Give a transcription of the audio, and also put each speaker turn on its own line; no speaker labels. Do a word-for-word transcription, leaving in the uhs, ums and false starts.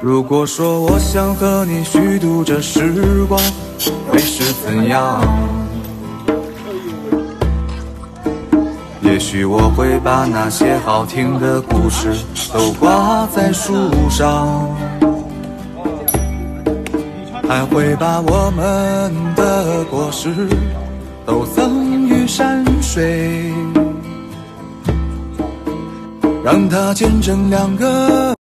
如果说我想和你虚度这时光，会是怎样？也许我会把那些好听的故事都挂在树上，还会把我们的果实都赠予山水，让它见证两个